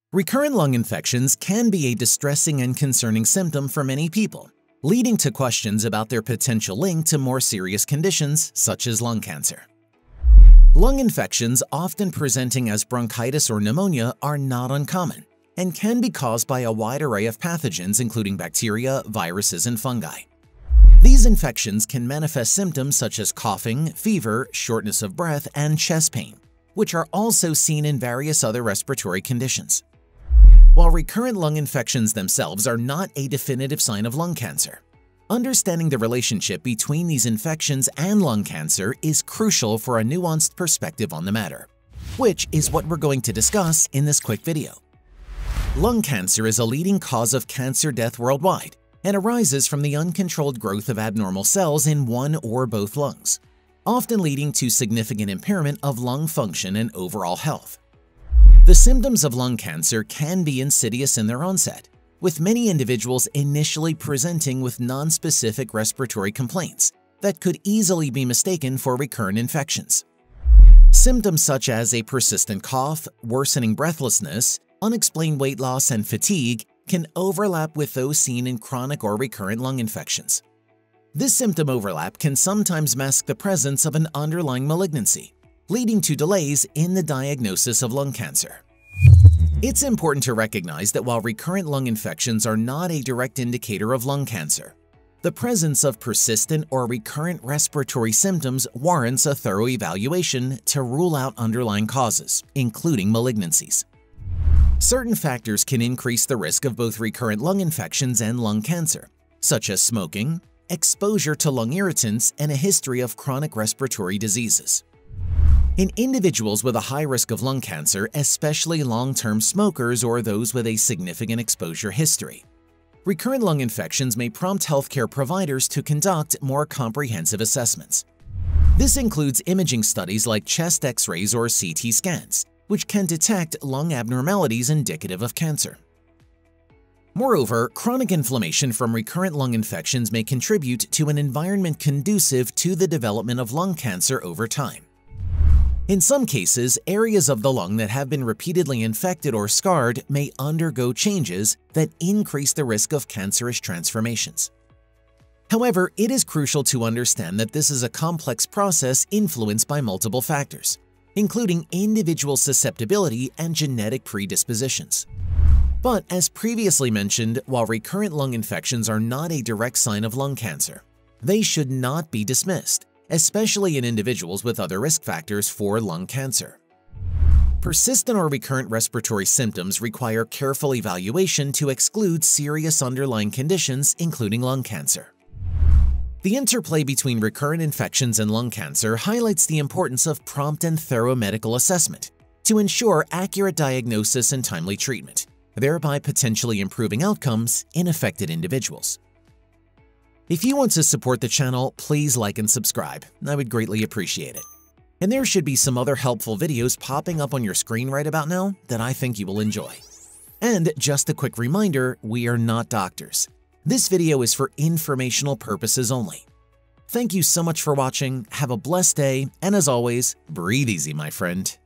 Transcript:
Recurrent lung infections can be a distressing and concerning symptom for many people, leading to questions about their potential link to more serious conditions such as lung cancer. Lung infections, often presenting as bronchitis or pneumonia, are not uncommon and can be caused by a wide array of pathogens including bacteria, viruses, and fungi. These infections can manifest symptoms such as coughing, fever, shortness of breath, and chest pain, which are also seen in various other respiratory conditions. While recurrent lung infections themselves are not a definitive sign of lung cancer, understanding the relationship between these infections and lung cancer is crucial for a nuanced perspective on the matter, which is what we're going to discuss in this quick video. Lung cancer is a leading cause of cancer death worldwide and arises from the uncontrolled growth of abnormal cells in one or both lungs, often leading to significant impairment of lung function and overall health. The symptoms of lung cancer can be insidious in their onset, with many individuals initially presenting with nonspecific respiratory complaints that could easily be mistaken for recurrent infections. Symptoms such as a persistent cough, worsening breathlessness, unexplained weight loss, and fatigue can overlap with those seen in chronic or recurrent lung infections. This symptom overlap can sometimes mask the presence of an underlying malignancy, leading to delays in the diagnosis of lung cancer. It's important to recognize that while recurrent lung infections are not a direct indicator of lung cancer, the presence of persistent or recurrent respiratory symptoms warrants a thorough evaluation to rule out underlying causes, including malignancies. Certain factors can increase the risk of both recurrent lung infections and lung cancer, such as smoking, exposure to lung irritants, and a history of chronic respiratory diseases. In individuals with a high risk of lung cancer, especially long-term smokers or those with a significant exposure history, recurrent lung infections may prompt healthcare providers to conduct more comprehensive assessments. This includes imaging studies like chest X-rays or CT scans, which can detect lung abnormalities indicative of cancer. Moreover, chronic inflammation from recurrent lung infections may contribute to an environment conducive to the development of lung cancer over time. In some cases, areas of the lung that have been repeatedly infected or scarred may undergo changes that increase the risk of cancerous transformations. However, it is crucial to understand that this is a complex process influenced by multiple factors, including individual susceptibility and genetic predispositions. But as previously mentioned, while recurrent lung infections are not a direct sign of lung cancer, they should not be dismissed, especially in individuals with other risk factors for lung cancer. Persistent or recurrent respiratory symptoms require careful evaluation to exclude serious underlying conditions, including lung cancer. The interplay between recurrent infections and lung cancer highlights the importance of prompt and thorough medical assessment to ensure accurate diagnosis and timely treatment, thereby potentially improving outcomes in affected individuals. If you want to support the channel, please like and subscribe. I would greatly appreciate it. And there should be some other helpful videos popping up on your screen right about now that I think you will enjoy. And just a quick reminder, we are not doctors. This video is for informational purposes only. Thank you so much for watching, have a blessed day, and as always, breathe easy, my friend.